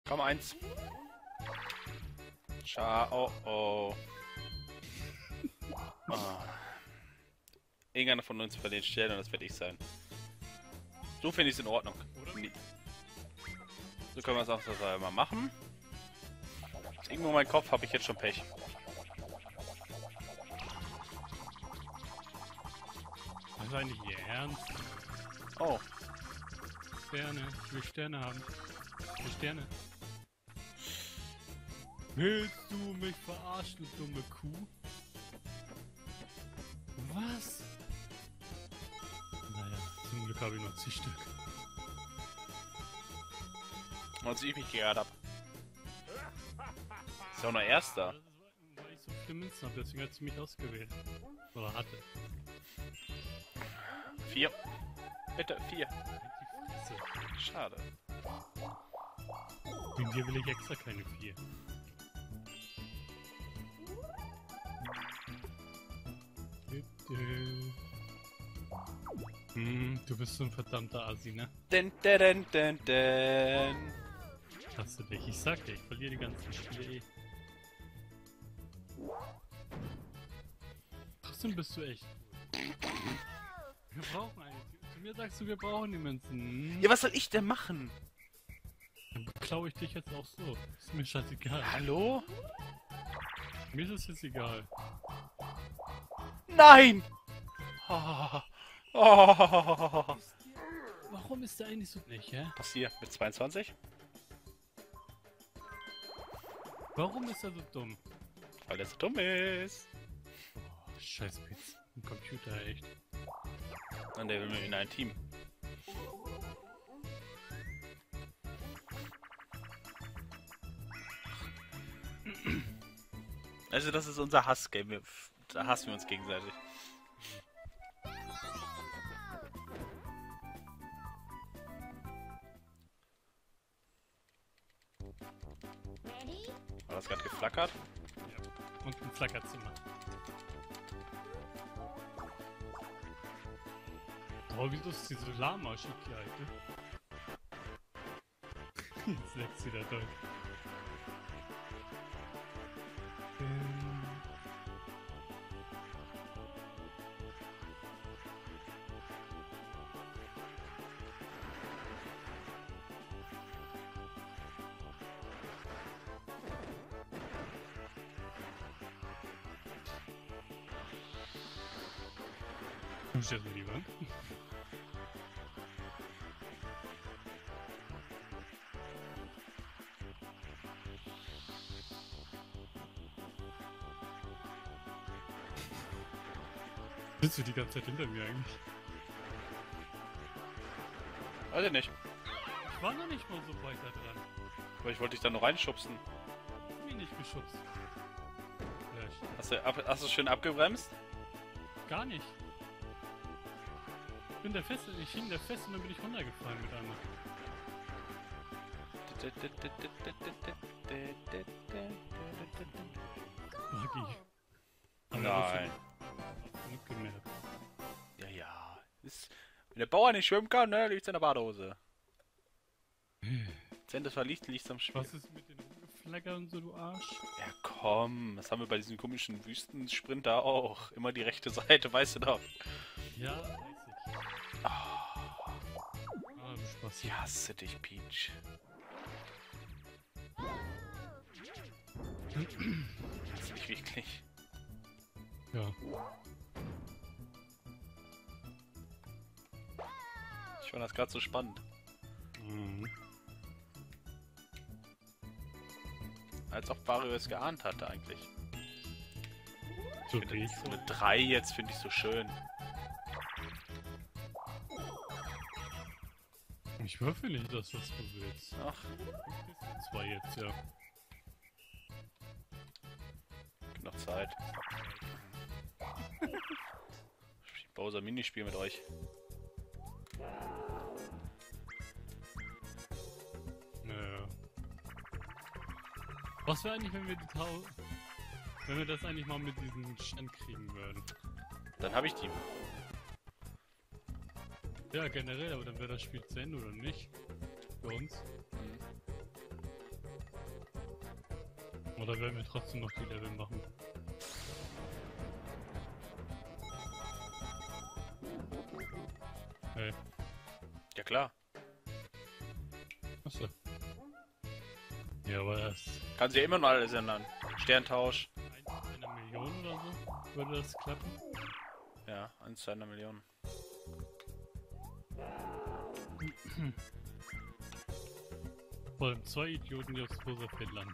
Komm, eins. Ciao. Oh. Ah. Irgendeiner von uns verliert Sterne und das werde ich sein. So finde ich es in Ordnung. Nee. So können wir es auch so mal machen. Irgendwo in meinem Kopf habe ich jetzt schon Pech. Das ist eigentlich ihr Ernst? Oh. Sterne. Ich will Sterne haben. Ich will Sterne. Willst du mich verarschen, du dumme Kuh? Was? Naja, zum Glück habe ich noch 10 Stück. Und ich mich geärgert habe. Ist auch noch Erster. Das ist, weil ich so viele Münzen habe, deswegen hat sie mich ausgewählt. Oder hatte. 4. Bitte, 4. Halt die Fresse. Schade. Wegen dir will ich extra keine 4. Du bist so ein verdammter Assi, ne? Den. Hast du dich? Ich sag dir, ich verliere die ganzen Spiele eh. Trotzdem bist du echt gut. Wir brauchen eine. Zu mir sagst du, wir brauchen die Münzen. Ja, was soll ich denn machen? Dann klaue ich dich jetzt auch so. Ist mir scheißegal. Hallo? Mir ist es jetzt egal. Nein! Oh. Oh. Warum ist der eigentlich so nicht, hä? Was hier? Mit 22? Warum ist er so dumm? Weil er so dumm ist. Oh, scheiß Pizza. Ein Computer, echt. Und der will mit mir in ein Team. Also das ist unser Hassgame. Da hassen wir uns gegenseitig. War das gerade geflackert? Ja. Und ein Flackerzimmer. Oh, wieso ist diese Lama schick hier, Alter? Jetzt leckt sie da durch. Muss ich das lieber? Bist du die ganze Zeit hinter mir eigentlich? Weiß ich nicht. Ich war noch nicht mal so weit da dran. Aber ich wollte dich da nur reinschubsen. Ich hab mich nicht geschubst. Vielleicht. Hast du schön abgebremst? Gar nicht. Ich hing da fest und dann bin ich runtergefallen mit einmal. Buggy. Nein. Genug gemerkt. Ja. Wenn der Bauer nicht schwimmen kann, ne, liegt's in der Badehose. Wenn das verliegt, liegt's am Spiel. Was ist mit den Rumgeflackern so, du Arsch? Ja komm, das haben wir bei diesem komischen Wüstensprinter auch. Immer die rechte Seite, weißt du doch. Ja, weiß ich. Ah, du Spaß. Ich hasse dich, Peach. Hasse dich wirklich. Ja. Ich fand das gerade so spannend. Mhm. Als ob Wario es geahnt hatte eigentlich. So So geht's. eine 3 jetzt finde ich so schön. Ich würfel nicht das, was du willst. Ach, 2 jetzt, ja. noch Zeit. Bowser Minispiel mit euch. Naja. Was wäre eigentlich, wenn wir wenn wir das eigentlich mal mit diesem Stand kriegen würden? Dann habe ich die. Ja, generell, aber dann wäre das Spiel zu Ende, oder nicht? Für uns. Oder werden wir trotzdem noch die Level machen? Hey, Ja klar. achso. Ja, aber das... Kann sie ja immer noch alles ändern. Sterntausch. Eine Million oder so? Würde das klappen? Ja, 1 zu einer Million. Vor allem 2 Idioten, die aufs rosa Feld landen.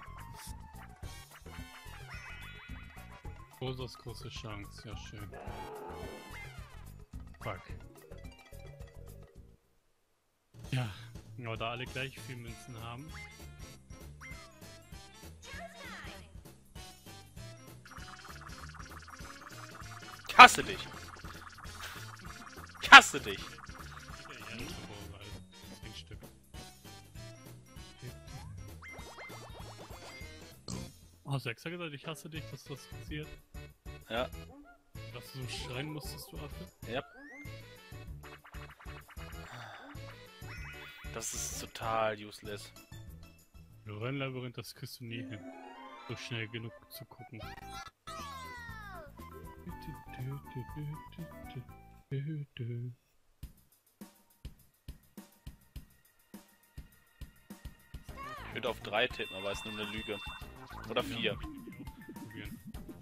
Rosas große Chance, ja schön. Fuck. Ja, aber da alle gleich viel Münzen haben. Ich hasse dich! Ich hasse dich! Ja, das ist rosa, also 10 Stück. Hast du extra gesagt, ich hasse dich, dass das passiert? Ja, Dass du so schreien musstest, du Affe? ja. Das ist total useless. Rennlabyrinth, das kriegst du nie hin. So schnell genug zu gucken. Ich würde auf 3 tippen, aber ist nur eine Lüge. Oder 4. Probieren.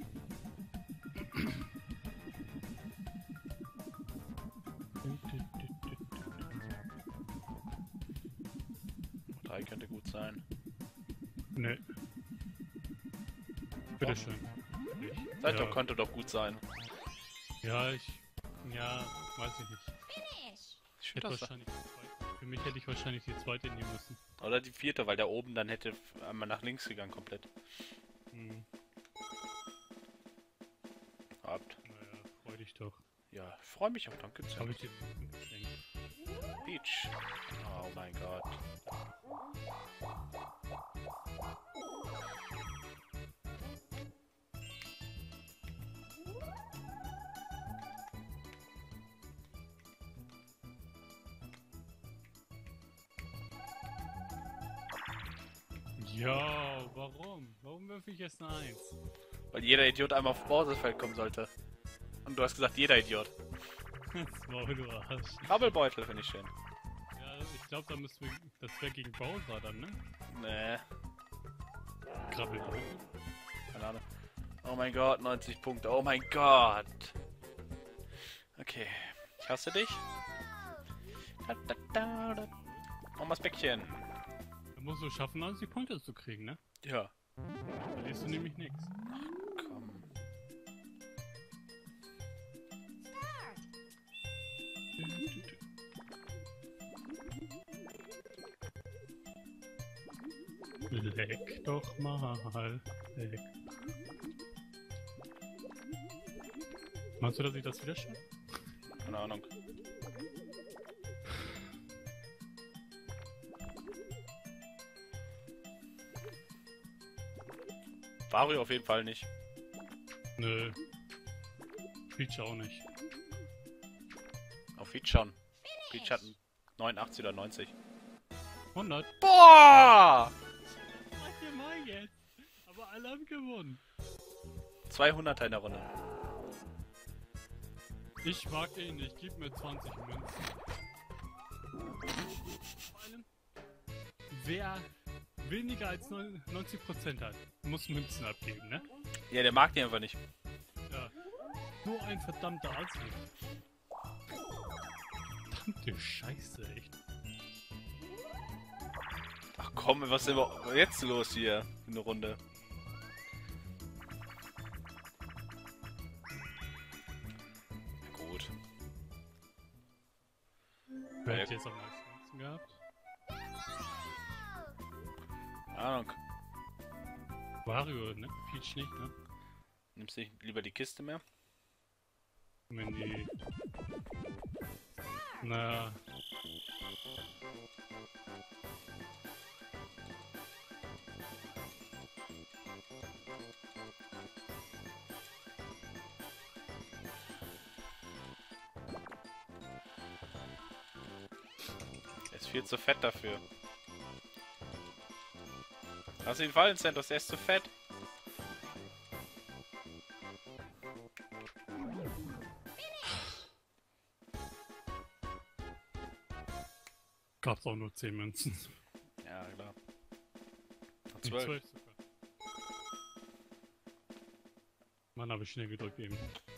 Drei könnte gut sein. Ne. Bitteschön. Seid Ja. doch, könnte doch gut sein. Ja, ja, weiß ich nicht. Ich Hätte finde das. wahrscheinlich die zweite. Für mich hätte ich wahrscheinlich die zweite nehmen müssen. Oder die 4., weil der oben dann hätte einmal nach links gegangen komplett. Hm. Habt. Naja, freu dich doch. Ja, ich freue mich auch, danke. Habe ich dir ein geschenkt. Peach. Oh mein Gott. Ja, warum? Warum werfe ich jetzt eine 1? Weil jeder Idiot einmal auf Bowserfeld kommen sollte. Und du hast gesagt, jeder Idiot. Das war du Arsch. Krabbelbeutel finde ich schön. Ja, ich glaube, da müssen wir. Das wäre gegen Bowser dann, ne? Nee, Krabbelbeutel. keine Ahnung. Oh mein Gott, 90 Punkte. Oh mein Gott. Okay. Ich hasse dich. Da, da, da, da. Oh, das Bäckchen. Da musst du schaffen, 90 Punkte zu kriegen, ne? Ja. Verlierst du nämlich nichts. Komm. Leck doch mal. Leck. Meinst du, dass ich das wieder schaffe? Keine Ahnung. Wario auf jeden Fall nicht. Nö. Peach auch nicht. Auf Peach schon. Peach hat 89 oder 90. 100. Boah! Was ihr mal jetzt? Aber alle haben gewonnen. 200er in der Runde. Ich mag ihn nicht. Gib mir 20 Münzen. Vor allem, wer weniger als 90% hat, muss Münzen abgeben, ne? Ja, der mag die einfach nicht. Ja. Nur ein verdammter Assi. Verdammte Scheiße, echt. Ach komm, was ist denn jetzt los hier in der Runde? Gut. Wer hat jetzt am meisten Münzen gehabt? Keine Ahnung. Wario, ne? Peach nicht, ne? Nimmst du nicht lieber die Kiste mehr? Wenn die... Na... Er ist viel zu fett dafür. Hast du ihn fallen, Santos? Der ist zu fett. Gab's auch nur 10 Münzen. Ja, klar. Nee, 12. 12 sogar. Mann, habe ich schnell gedrückt eben.